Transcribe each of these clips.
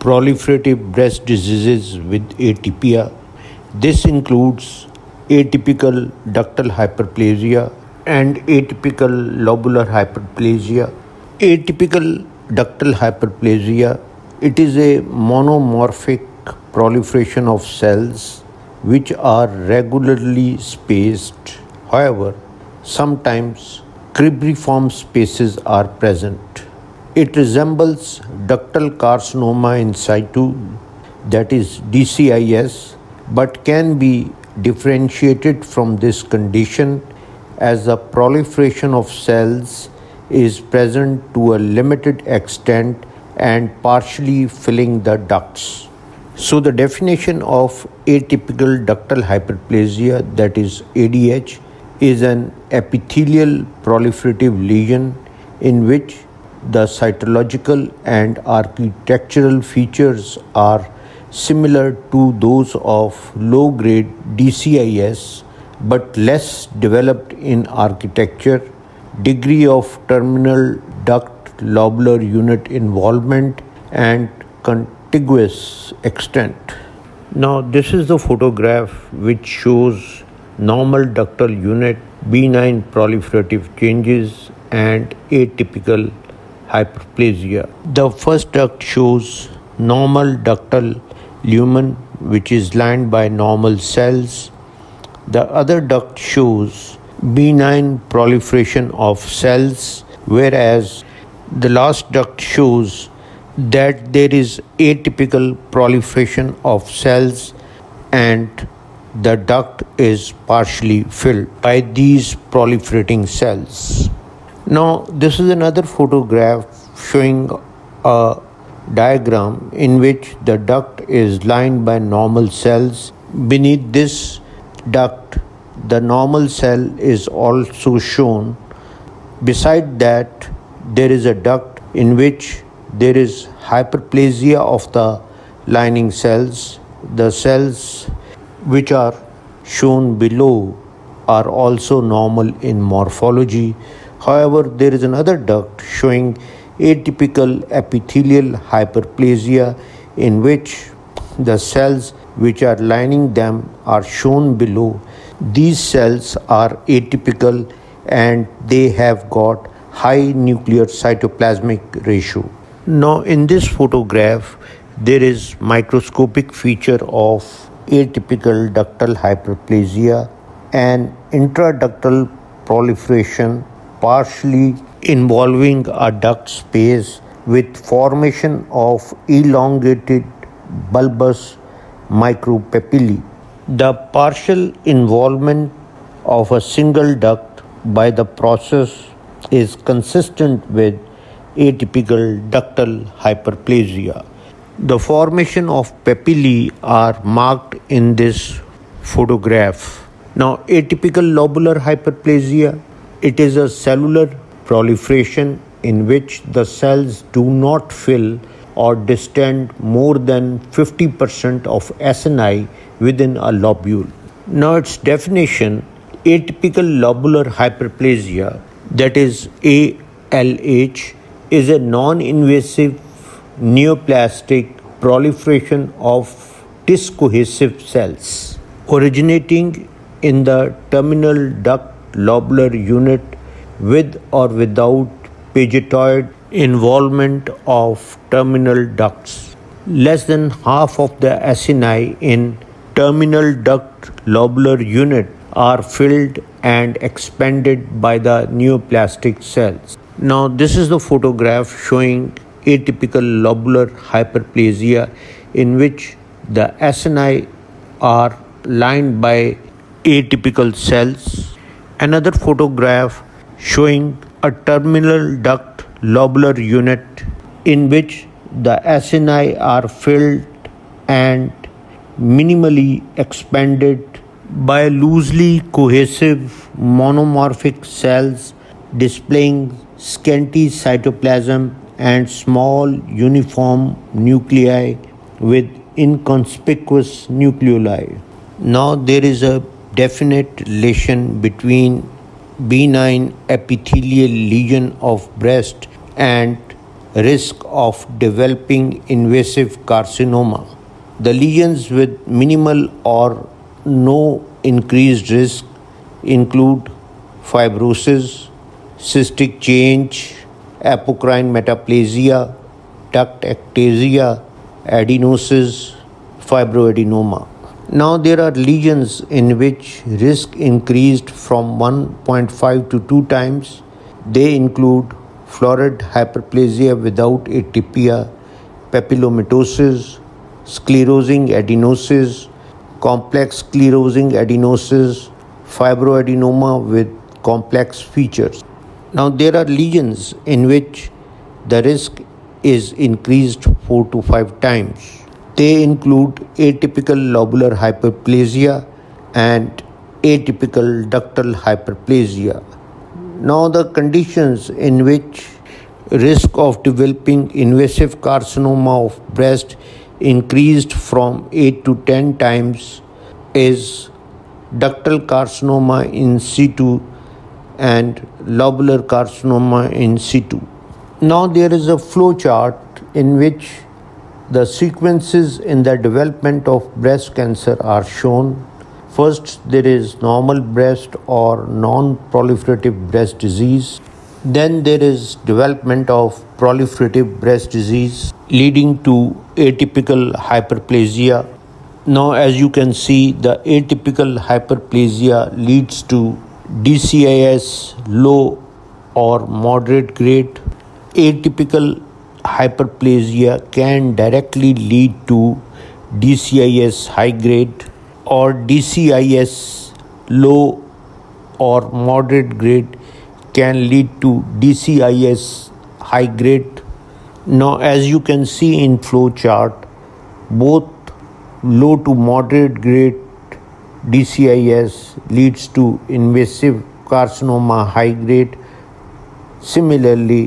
proliferative breast diseases with atypia. This includes atypical ductal hyperplasia and atypical lobular hyperplasia. Atypical ductal hyperplasia, it is a monomorphic proliferation of cells which are regularly spaced. However, sometimes cribriform spaces are present. It resembles ductal carcinoma in situ, that is DCIS, but can be differentiated from this condition as the proliferation of cells is present to a limited extent and partially filling the ducts. So the definition of atypical ductal hyperplasia, that is ADH, is an epithelial proliferative lesion in which the cytological and architectural features are similar to those of low-grade DCIS but less developed in architecture, degree of terminal duct lobular unit involvement, and contiguous extent. Now this is the photograph which shows normal ductal unit, benign proliferative changes and atypical hyperplasia. The first duct shows normal ductal lumen which is lined by normal cells. The other duct shows benign proliferation of cells, whereas the last duct shows that there is atypical proliferation of cells and the duct is partially filled by these proliferating cells. Now this is another photograph showing a diagram in which the duct is lined by normal cells. Beneath this duct, the normal cell is also shown. Beside that, there is a duct in which there is hyperplasia of the lining cells. The cells which are shown below are also normal in morphology. However, there is another duct showing atypical epithelial hyperplasia in which the cells which are lining them are shown below. These cells are atypical and they have got high nuclear cytoplasmic ratio. Now in this photograph, there is microscopic feature of atypical ductal hyperplasia and intraductal proliferation partially involving a duct space with formation of elongated bulbous micropapillae. The partial involvement of a single duct by the process is consistent with atypical ductal hyperplasia. The formation of papillae are marked in this photograph. Now, atypical lobular hyperplasia, it is a cellular proliferation in which the cells do not fill or distend more than 50% of acini within a lobule. Now its definition, atypical lobular hyperplasia, that is ALH, is a non-invasive neoplastic proliferation of discohesive cells originating in the terminal duct lobular unit with or without pagetoid involvement of terminal ducts. Less than half of the acini in terminal duct lobular unit are filled and expanded by the neoplastic cells. Now this is the photograph showing atypical lobular hyperplasia in which the acini are lined by atypical cells. Another photograph showing a terminal duct lobular unit in which the acini are filled and minimally expanded by loosely cohesive monomorphic cells displaying scanty cytoplasm and small uniform nuclei with inconspicuous nucleoli. Now there is a definite relation between benign epithelial lesion of breast and risk of developing invasive carcinoma. The lesions with minimal or no increased risk include fibrosis, cystic change, apocrine metaplasia, duct ectasia, adenosis, fibroadenoma. Now there are lesions in which risk increased from 1.5 to 2 times. They include florid hyperplasia without atypia, papillomatosis, sclerosing adenosis, complex sclerosing adenosis, fibroadenoma with complex features. Now there are lesions in which the risk is increased 4 to 5 times. They include atypical lobular hyperplasia and atypical ductal hyperplasia. Now the conditions in which risk of developing invasive carcinoma of breast increased from 8 to 10 times is ductal carcinoma in situ and lobular carcinoma in situ. Now there is a flow chart in which the sequences in the development of breast cancer are shown. First, there is normal breast or non-proliferative breast disease. Then there is development of proliferative breast disease leading to atypical hyperplasia. Now, as you can see, the atypical hyperplasia leads to DCIS low or moderate grade. Atypical hyperplasia can directly lead to DCIS high grade or DCIS low or moderate grade can lead to DCIS high grade. Now as you can see in flow chart, both low to moderate grade DCIS leads to invasive carcinoma high grade. Similarly,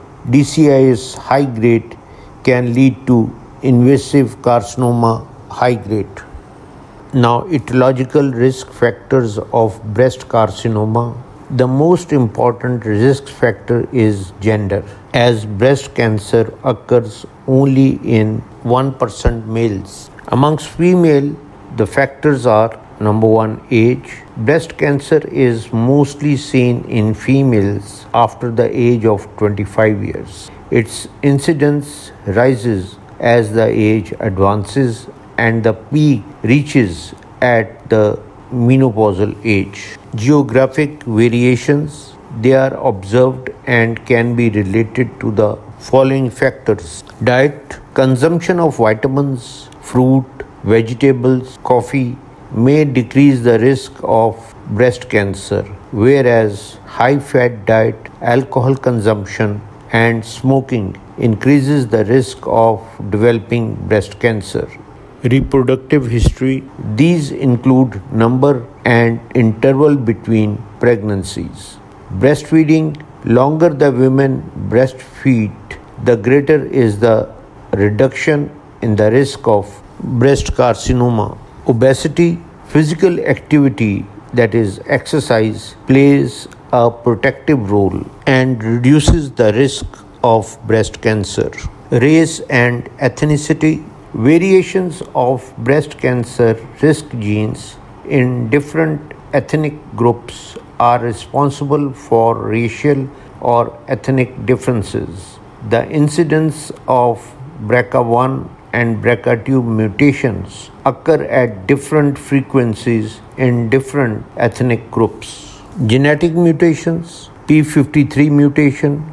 DCIS high grade can lead to invasive carcinoma high grade. Now, etiological risk factors of breast carcinoma. The most important risk factor is gender, as breast cancer occurs only in 1% males. Amongst female, the factors are: number 1, age. Breast cancer is mostly seen in females after the age of 25 years. Its incidence rises as the age advances and the peak reaches at the menopausal age. Geographic variations, they are observed and can be related to the following factors: diet, consumption of vitamins, fruit, vegetables, coffee may decrease the risk of breast cancer, whereas high-fat diet, alcohol consumption, and smoking increases the risk of developing breast cancer. Reproductive history, these include number and interval between pregnancies. Breastfeeding, longer the women breastfeed, the greater is the reduction in the risk of breast carcinoma. Obesity, physical activity, that is exercise, plays a protective role and reduces the risk of breast cancer. Race and ethnicity, variations of breast cancer risk genes in different ethnic groups are responsible for racial or ethnic differences. The incidence of BRCA1 and BRCA2 mutations occur at different frequencies in different ethnic groups. Genetic mutations, P53 mutation,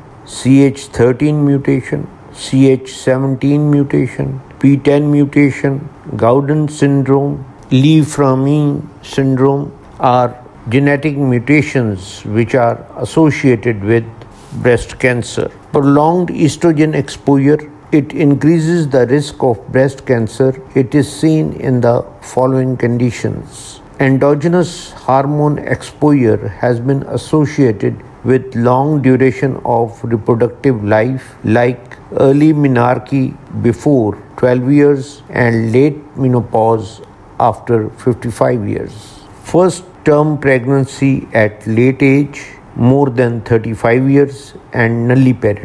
CH13 mutation, CH17 mutation, P10 mutation, Gowden syndrome, Lee-Framin syndrome are genetic mutations which are associated with breast cancer. Prolonged estrogen exposure, it increases the risk of breast cancer. It is seen in the following conditions. Endogenous hormone exposure has been associated with long duration of reproductive life, like early menarche before 12 years and late menopause after 55 years. First term pregnancy at late age, more than 35 years, and nulliparity.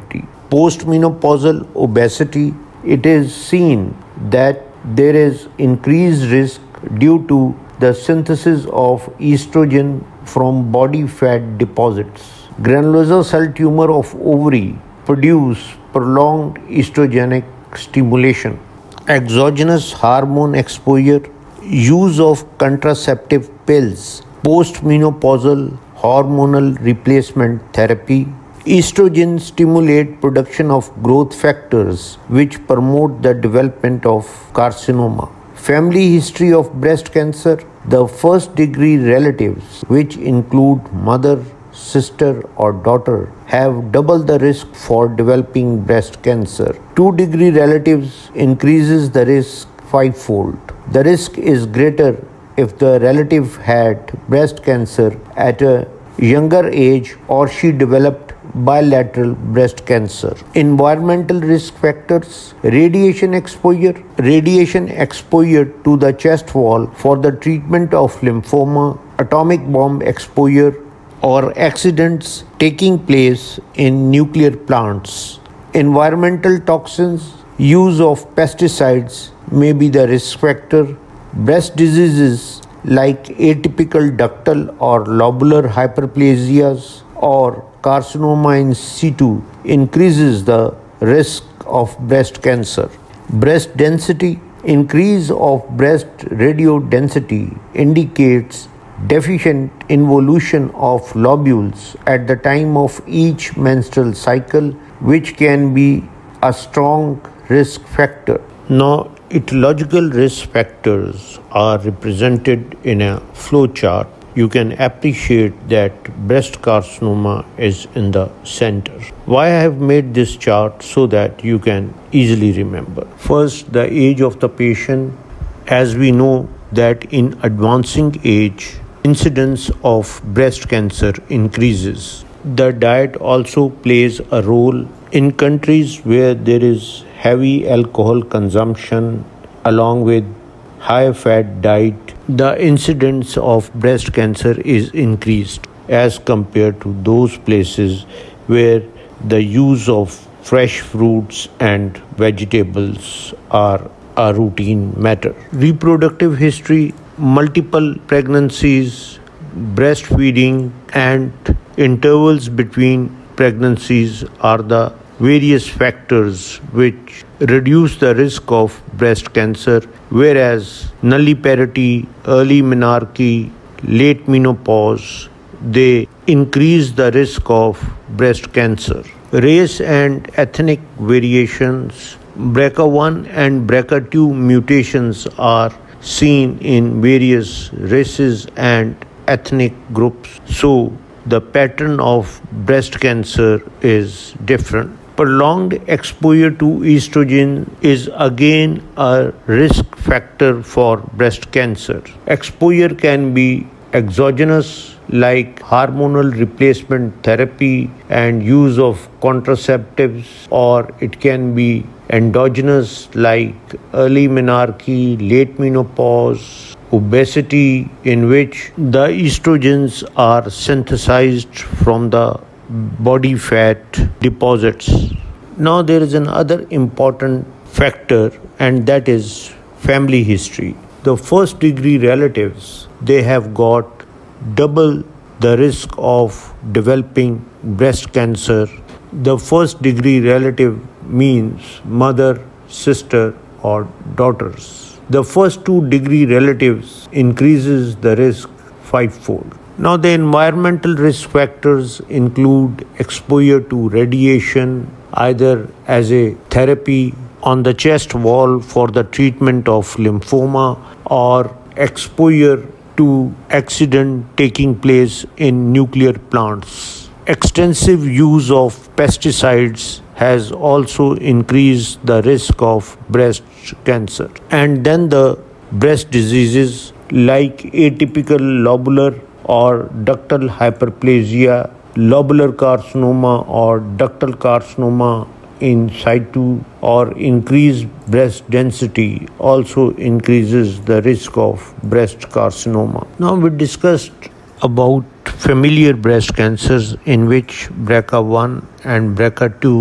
Postmenopausal obesity, it is seen that there is increased risk due to the synthesis of estrogen from body fat deposits. Granulosa cell tumor of ovary produce prolonged estrogenic stimulation. Exogenous hormone exposure, use of contraceptive pills, postmenopausal hormonal replacement therapy. Estrogen stimulate production of growth factors which promote the development of carcinoma. Family history of breast cancer. The first degree relatives, which include mother, sister or daughter, have double the risk for developing breast cancer. 2-degree relatives increases the risk fivefold. The risk is greater if the relative had breast cancer at a younger age or she developed bilateral breast cancer. Environmental risk factors. Radiation exposure. Radiation exposure to the chest wall for the treatment of lymphoma, atomic bomb exposure, or accidents taking place in nuclear plants. Environmental toxins. Use of pesticides may be the risk factor. Breast diseases like atypical ductal or lobular hyperplasias or carcinoma in situ increases the risk of breast cancer. Breast density. Increase of breast radiodensity indicates deficient involution of lobules at the time of each menstrual cycle, which can be a strong risk factor. Now, etiological risk factors are represented in a flow chart. You can appreciate that breast carcinoma is in the center. Why I have made this chart so that you can easily remember. First, the age of the patient. As we know that in advancing age, incidence of breast cancer increases. The diet also plays a role. In countries where there is heavy alcohol consumption along with high fat diet, the incidence of breast cancer is increased as compared to those places where the use of fresh fruits and vegetables are a routine matter. Reproductive history, multiple pregnancies, breastfeeding, and intervals between pregnancies are the various factors which reduce the risk of breast cancer, whereas nulliparity, early menarche, late menopause, they increase the risk of breast cancer. Race and ethnic variations. BRCA1 and BRCA2 mutations are seen in various races and ethnic groups, so the pattern of breast cancer is different. Prolonged exposure to estrogen is again a risk factor for breast cancer. Exposure can be exogenous like hormonal replacement therapy and use of contraceptives, or it can be endogenous like early menarche, late menopause, obesity, in which the estrogens are synthesized from the body fat deposits. Now there is another important factor, and that is family history. The first degree relatives, they have got double the risk of developing breast cancer. The first degree relative means mother, sister or daughters. The first 2 degree relatives increases the risk fivefold. Now the environmental risk factors include exposure to radiation either as a therapy on the chest wall for the treatment of lymphoma, or exposure to accident taking place in nuclear plants. Extensive use of pesticides has also increased the risk of breast cancer. And then the breast diseases like atypical lobular or ductal hyperplasia, lobular carcinoma or ductal carcinoma in situ, or increased breast density also increases the risk of breast carcinoma. Now we discussed about familiar breast cancers in which BRCA1 and BRCA2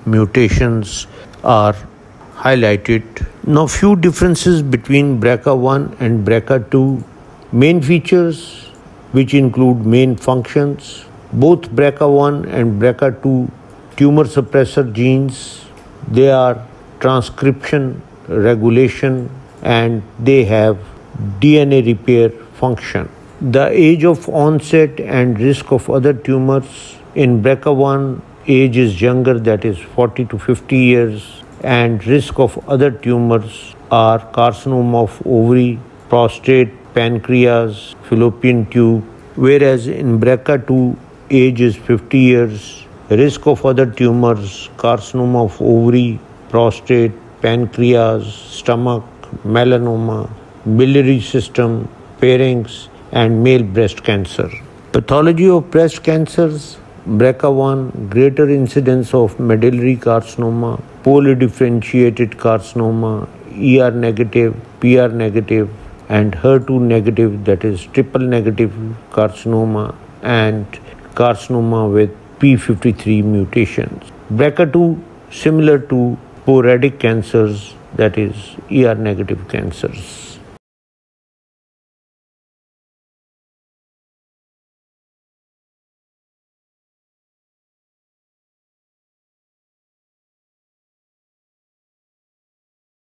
mutations are highlighted. Now, few differences between BRCA1 and BRCA2. Main features, which include main functions. Both BRCA1 and BRCA2 tumor suppressor genes, they are transcription, regulation, and they have DNA repair function. The age of onset and risk of other tumors in BRCA1, age is younger, that is 40 to 50 years, and risk of other tumors are carcinoma of ovary, prostate, pancreas, fallopian tube, whereas in BRCA2, age is 50 years, risk of other tumors, carcinoma of ovary, prostate, pancreas, stomach, melanoma, biliary system, pharynx, and male breast cancer. Pathology of breast cancers, BRCA1, greater incidence of medullary carcinoma, polydifferentiated carcinoma, ER negative, PR negative, and HER2 negative, that is triple negative carcinoma, and carcinoma with P53 mutations. BRCA2 similar to sporadic cancers, that is ER negative cancers.